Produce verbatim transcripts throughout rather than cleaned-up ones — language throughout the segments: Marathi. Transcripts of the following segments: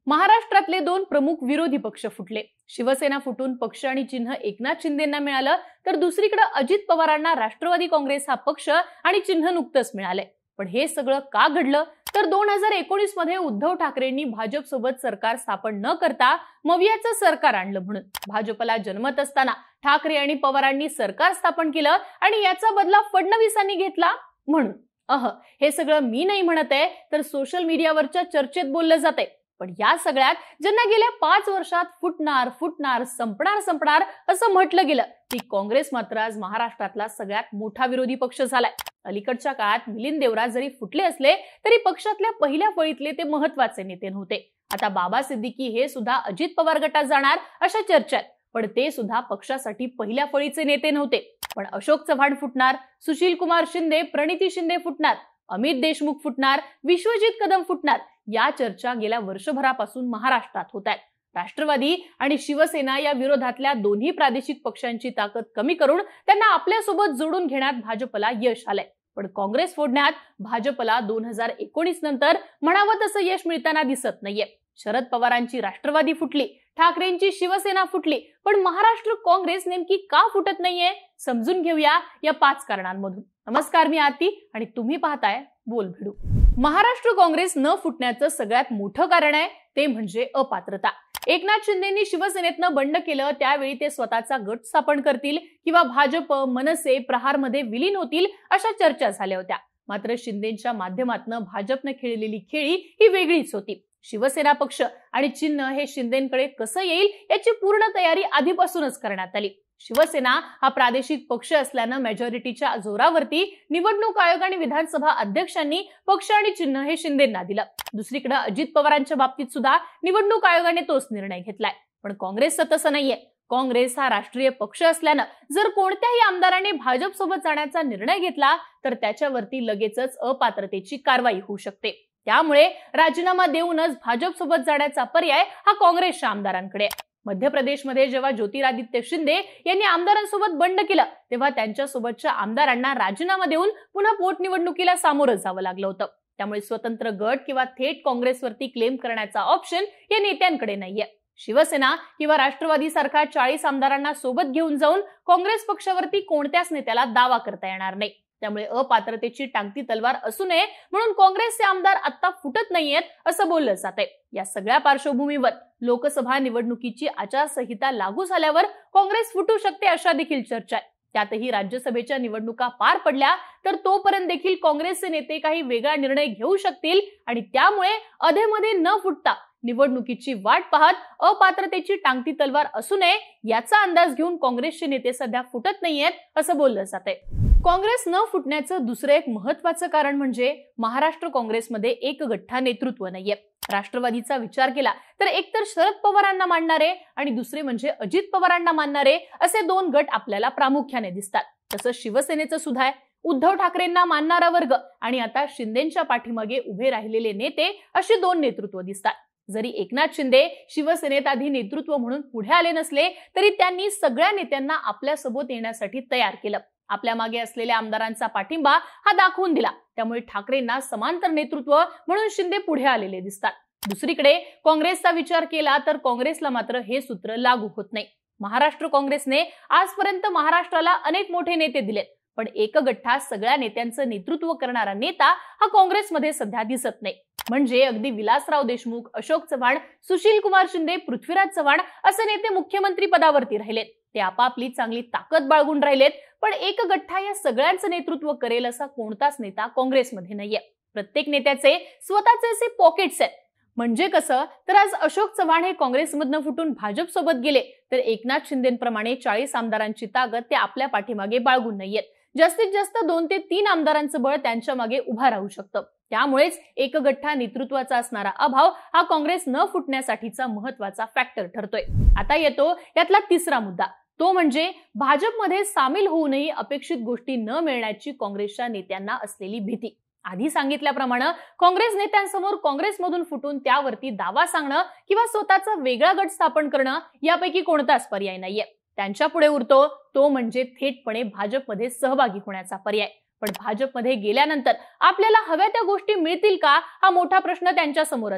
महाराष्ट्रातले दोन प्रमुख विरोधी पक्ष फुटले। शिवसेना फुटून पक्ष आणि चिन्ह एकनाथ शिंदेंना मिळालं, तर दुसरीकडे अजित पवारांना राष्ट्रवादी काँग्रेस हा पक्ष आणि चिन्ह नुकतंच मिळाले। पण हे सगळं का घडलं, तर दोन हजार एकोणीस मध्ये उद्धव ठाकरेंनी भाजप सोबत सरकार स्थापन न करता मवियाचं सरकार आणलं म्हणून। भाजपला जन्मत असताना ठाकरे आणि पवारांनी सरकार स्थापन केलं आणि याचा बदला फडणवीसांनी घेतला म्हणून। अह हे सगळं मी नाही म्हणत आहे, तर सोशल मीडियावरच्या चर्चेत बोललं जाते। पण या सगळ्यात ज्यांना गेल्या पाच वर्षात फुटणार फुटणार संपणार संपणार असं म्हटलं गेलं, की काँग्रेस मात्र आज महाराष्ट्रातला सगळ्यात मोठा विरोधी पक्ष झालाय। अलीकडच्या काळात मिलिंद देवरा जरी फुटले असले तरी पक्षातल्या पहिल्या फळीतले ते महत्वाचे नेते नव्हते। आता बाबा सिद्दीकी हे सुद्धा अजित पवार गटात जाणार अशा चर्चा आहेत, पण ते सुद्धा पक्षासाठी पहिल्या फळीचे नेते नव्हते। पण अशोक चव्हाण फुटणार, सुशील कुमार शिंदे, प्रणिती शिंदे फुटणार, अमित देशमुख फुटणार, विश्वजित कदम फुटणार, या चर्चा गेल्या वर्षभरापासून महाराष्ट्रात होत आहेत। राष्ट्रवादी आणि शिवसेना या विरोधातल्या दोन्ही प्रादेशिक पक्षांची ताकद कमी करून त्यांना आपल्यासोबत जोडून घेण्यात भाजपला यश आलंय। पण काँग्रेस फोडण्यात भाजपला दोन हजार एकोणीस नंतर म्हणावं तसं यश मिळताना दिसत नाहीये। शरद पवारांची राष्ट्रवादी फुटली, ठाकरेंची शिवसेना फुटली, पण महाराष्ट्र काँग्रेस नेमकी का फुटत नाहीये समजून घेऊया या पाच कारणांमधून। नमस्कार, मी आरती आणि तुम्ही पाहताय बोल भिडू। महाराष्ट्र काँग्रेस न फुटण्याचं सगळ्यात मोठं कारण आहे ते म्हणजे अपात्रता। एकनाथ शिंदेंनी शिवसेनेतनं बंड केलं त्यावेळी ते स्वतःचा गट स्थापन करतील किंवा भाजप, मनसे, प्रहारमध्ये विलीन होतील अशा चर्चा झाल्या होत्या। मात्र शिंदेंच्या माध्यमातून भाजपने खेळलेली खेळी ही वेगळीच होती। शिवसेना पक्ष आणि चिन्ह हे शिंदेंकडे कसं येईल याची पूर्ण तयारी आधीपासूनच करण्यात आली। शिवसेना हा प्रादेशिक पक्ष असल्यानं मेजॉरिटीच्या जोरावरती निवडणूक आयोग आणि विधानसभा अध्यक्षांनी पक्ष आणि चिन्ह हे शिंदेंना दिलं। दुसरीकडे अजित पवारांच्या बाबतीत सुद्धा निवडणूक आयोगाने तोच निर्णय घेतलाय। पण काँग्रेसचं तसं नाहीये। काँग्रेस हा राष्ट्रीय पक्ष असल्यानं जर कोणत्याही आमदाराने भाजप सोबत जाण्याचा निर्णय घेतला तर त्याच्यावरती लगेचच अपात्रतेची कारवाई होऊ शकते। त्यामुळे राजीनामा देऊनच भाजप सोबत जाण्याचा पर्याय हा काँग्रेसच्या आमदारांकडे आहे। मध्य प्रदेशमध्ये जेव्हा ज्योतिरादित्य शिंदे यांनी आमदारांसोबत बंड केलं तेव्हा त्यांच्यासोबतच्या आमदारांना राजीनामा देऊन पुन्हा पोटनिवडणुकीला सामोरं जावं लागलं होतं। त्यामुळे स्वतंत्र गट किंवा थेट काँग्रेसवरती क्लेम करण्याचा ऑप्शन या नेत्यांकडे नाहीये। शिवसेना किंवा राष्ट्रवादी सारखा चाळीस आमदारांना सोबत घेऊन जाऊन काँग्रेस पक्षावरती कोणत्याच नेत्याला दावा करता येणार नाही। त्यामुळे अपात्रतेची टांगती तलवार असू नये म्हणून काँग्रेसचे आमदार आता फुटत नाहीयेत असं बोललं जातंय। या सगळ्या पार्श्वभूमीवर लोकसभा निवडणुकीची आचारसंहिता लागू झाल्यावर काँग्रेस फुटू शकते अशा देखील चर्चा आहे। त्यातही राज्यसभेच्या निवडणुका पार पडल्या तर तोपर्यंत देखील काँग्रेसचे नेते काही वेगळा निर्णय घेऊ शकतील आणि त्यामुळे अधेमध्ये न फुटता निवडणुकीची वाट पाहत अपात्रतेची टांगती तलवार असू नये याचा अंदाज घेऊन काँग्रेसचे नेते सध्या फुटत नाहीयेत असं बोललं जातंय। काँग्रेस न फुटण्याचं दुसरं एक महत्वाचं कारण म्हणजे महाराष्ट्र काँग्रेसमध्ये एक गठ्ठा नेतृत्व नाहीये। राष्ट्रवादीचा विचार केला तर एकतर शरद पवारांना मानणारे आणि दुसरे म्हणजे अजित पवारांना मानणारे असे दोन गट आपल्याला प्रामुख्याने दिसतात। तसंच शिवसेनेचं सुद्धा आहे। उद्धव ठाकरेंना मानणारा वर्ग आणि आता शिंदेंच्या पाठीमागे उभे राहिलेले नेते अशी दोन नेतृत्व दिसतात। जरी एकनाथ शिंदे शिवसेनेत आधी नेतृत्व म्हणून पुढे आले नसले तरी त्यांनी सगळ्या नेत्यांना आपल्यासोबत येण्यासाठी तयार केलं। आपल्या मागे असलेल्या आमदारांचा पाठिंबा हा दाखवून दिला। त्यामुळे ठाकरेंना समांतर नेतृत्व म्हणून शिंदे पुढे आलेले दिसतात। दुसरीकडे काँग्रेसचा विचार केला तर काँग्रेसला मात्र हे सूत्र लागू होत नाही। महाराष्ट्र काँग्रेसने आजपर्यंत महाराष्ट्राला अनेक मोठे नेते दिलेत, पण एक गठ्ठा सगळ्या नेत्यांचं नेतृत्व करणारा नेता हा काँग्रेसमध्ये सध्या दिसत नाही। म्हणजे अगदी विलासराव देशमुख, अशोक चव्हाण, सुशील कुमार शिंदे, पृथ्वीराज चव्हाण असे नेते मुख्यमंत्री पदावरती राहिलेत। ते आपापली चांगली ताकद बाळगून राहिलेत, पण एक गठ्ठा या सगळ्यांचं नेतृत्व करेल असा कोणताच नेता काँग्रेसमध्ये नाहीये। प्रत्येक नेत्याचे स्वतःचे असे पॉकेट्स आहेत। म्हणजे कसं, तर आज अशोक चव्हाण हे काँग्रेसमधनं फुटून भाजप सोबत गेले तर एकनाथ शिंदेंप्रमाणे चाळीस आमदारांची ताकद ते आपल्या पाठीमागे बाळगून नाहीयेत। जास्तीत जास्त दोन ते तीन आमदारांचं बळ त्यांच्या मागे उभा राहू शकतं। त्यामुळेच एक गठ्ठा नेतृत्वाचा असणारा अभाव हा काँग्रेस न फुटण्यासाठीचा महत्वाचा फॅक्टर ठरतोय। आता येतो यातला तिसरा मुद्दा, तो म्हणजे भाजपमध्ये सामील होऊनही अपेक्षित गोष्टी न मिळण्याची काँग्रेसच्या नेत्यांना असलेली भीती। आधी सांगितल्याप्रमाणे काँग्रेस नेत्यांसमोर काँग्रेसमधून फुटून त्यावरती दावा सांगणं किंवा स्वतःचा वेगळा गट स्थापन करणं यापैकी कोणताच पर्याय नाहीये। त्यांच्या पुढे उरतो तो म्हणजे थेटपणे भाजपमध्ये सहभागी होण्याचा पर्याय। पण भाजपमध्ये गेल्यानंतर आपल्याला हव्या त्या गोष्टी मिळतील का हा मोठा प्रश्न त्यांच्या समोर असेल।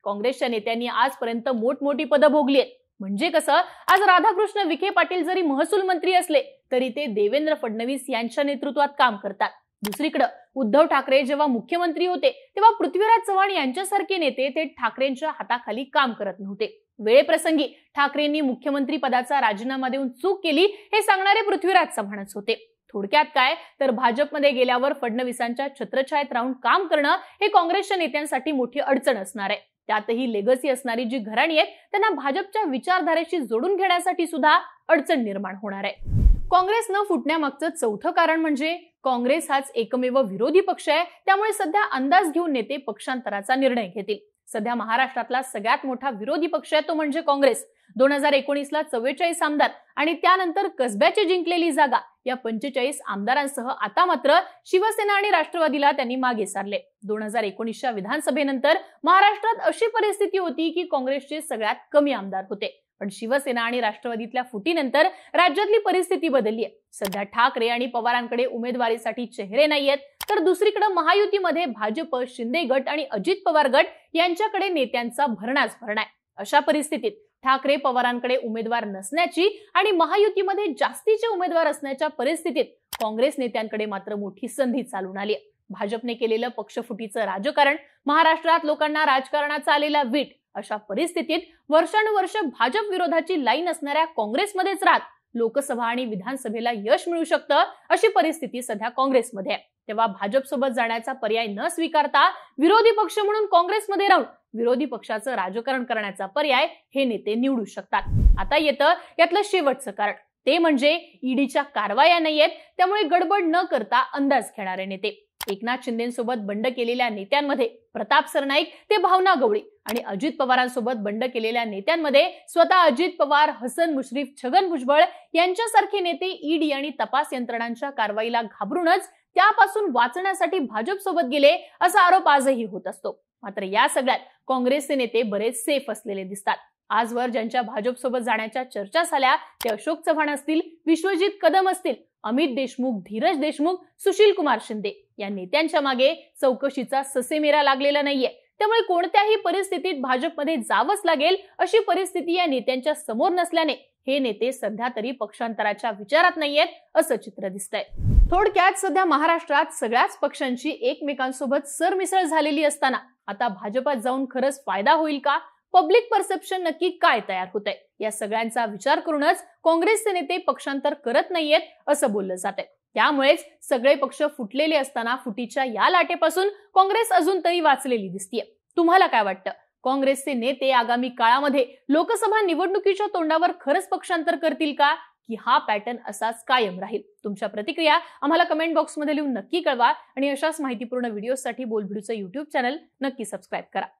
काँग्रेसच्या नेत्यांनी आजपर्यंत मोठमोठी पदं भोगली आहेत. म्हणजे कसं, आज राधाकृष्ण विखे पाटील जरी महसूल मंत्री असले तरी ते देवेंद्र फडणवीस यांच्या नेतृत्वात काम करतात. दुसरीकडे उद्धव ठाकरे जेव्हा मुख्यमंत्री होते तेव्हा पृथ्वीराज चव्हाण यांच्यासारखे नेते ते ठाकरेंच्या हाताखाली काम करत नव्हते. वेळेप्रसंगी ठाकरेंनी मुख्यमंत्री पदाचा राजीनामा देऊन चूक केली हे सांगणारे पृथ्वीराज चव्हाणच होते. थोडक्यात काय तर भाजपमध्ये गेल्यावर फडणवीसांच्या छत्रछायेत राहून काम करणं हे काँग्रेसच्या नेत्यांसाठी मोठी अडचण असणार आहे. त्यातही लेगसी असणारी जी घराणी आहेत त्यांना भाजपच्या विचारधारेशी जोडून घेण्यासाठी सुद्धा अडचण निर्माण होणार आहे. काँग्रेस न फुटण्यामागचं चौथं कारण म्हणजे काँग्रेस हाच एकमेव विरोधी पक्ष आहे. त्यामुळे सध्या अंदाज घेऊन नेते पक्षांतराचा निर्णय घेतील. सध्या महाराष्ट्रातला सगळ्यात मोठा विरोधी पक्ष आहे तो म्हणजे काँग्रेस. दोन हजार एकोणीस ला चव्वेचाळीस आमदार आणि त्यानंतर कसब्याची जिंकलेली जागा या पंचेचाळीस आमदारांसह आता मात्र शिवसेना आणि राष्ट्रवादीला त्यांनी मागे सारले. दोन हजार एकोणीसच्या विधानसभेनंतर महाराष्ट्रात अशी परिस्थिती होती की काँग्रेसचे सगळ्यात कमी आमदार होते. पण शिवसेना आणि राष्ट्रवादीतल्या फुटीनंतर राज्यातली परिस्थिती बदलली आहे. सध्या ठाकरे आणि पवारांकडे उमेदवारीसाठी चेहरे नाहीयेत, तर दुसरीकडे महायुतीमध्ये भाजप, शिंदे गट आणि अजित पवार गट यांच्याकडे नेत्यांचा भरणाच भरणा आहे. अशा परिस्थितीत ठाकरे पवारांकडे उमेदवार नसण्याची आणि महायुतीमध्ये जास्तीचे उमेदवार असण्याच्या परिस्थितीत काँग्रेस नेत्यांकडे मात्र मोठी संधी चालून आली आहे. भाजपने केलेलं पक्षफुटीचं राजकारण, महाराष्ट्रात लोकांना राजकारणाचा आलेला वीट, अशा परिस्थितीत वर्षानुवर्ष भाजप विरोधाची लाईन असणाऱ्या काँग्रेसमध्येच राहत लोकसभा आणि विधानसभेला यश मिळू शकतं अशी परिस्थिती सध्या काँग्रेसमध्ये आहे. तेव्हा भाजपसोबत जाण्याचा पर्याय न स्वीकारता विरोधी पक्ष म्हणून काँग्रेसमध्ये राहून विरोधी पक्षाचं राजकारण करण्याचा पर्याय हे नेते निवडू शकतात. आता येतं यातलं शेवटचं कारण, ते म्हणजे ईडीच्या कारवाया नाहीयेत, त्यामुळे गडबड न करता अंदाज घेणारे नेते. एकनाथ शिंदेसोबत बंड केलेल्या नेत्यांमध्ये प्रताप सरनाईक ते भावना गवळी आणि अजित पवारांसोबत बंड केलेल्या नेत्यांमध्ये स्वतः अजित पवार, हसन मुश्रीफ, छगन भुजबळ यांच्यासारखे नेते ईडी आणि तपास यंत्रणांच्या कारवाईला घाबरूनच त्यापासून वाचण्यासाठी भाजप सोबत गेले असा आरोप आजही होत असतो. मात्र या सगळ्यात काँग्रेसचे नेते बरेच सेफ असलेले दिसतात. आजवर ज्यांच्या भाजप सोबत जाण्याच्या चर्चा झाल्या ते अशोक चव्हाण असतील, विश्वजित कदम असतील, अमित देशमुख, धीरज देशमुख, सुशील कुमार शिंदे या नेत्यांच्या मागे चौकशीचा ससेमेरा लागलेला नाहीये. त्यामुळे कोणत्याही परिस्थितीत भाजपमध्ये जावंच लागेल अशी परिस्थिती या नेत्यांच्या समोर नसल्याने हे नेते सध्या तरी पक्षांतराच्या विचारात नाहीयेत असं चित्र दिसतंय. थोडक्यात सध्या महाराष्ट्रात सगळ्याच पक्षांची एकमेकांसोबत सरमिसळ झालेली असताना आता भाजपात जाऊन खरंच फायदा होईल का? पब्लिक परसेप्शन नक्की काय तयार होतंय? या सगळ्यांचा विचार करूनच काँग्रेसचे नेते पक्षांतर करत नाहीयेत असं बोललं जातंय. त्यामुळेच सगळे पक्ष फुटलेले असताना फुटीच्या या लाटेपासून काँग्रेस अजून तरी वाचलेली दिसतीये. तुम्हाला काय वाटतं? काँग्रेसचे नेते आगामी काळामध्ये लोकसभा निवडणुकीच्या तोंडावर खरंच पक्षांतर करतील का, की हा पॅटर्न असाच कायम राहील? तुमच्या प्रतिक्रिया आम्हाला कमेंट बॉक्समध्ये लिहून नक्की कळवा आणि अशाच माहितीपूर्ण व्हिडिओसाठी बोलबिडूचं युट्यूब चॅनल नक्की सबस्क्राईब करा.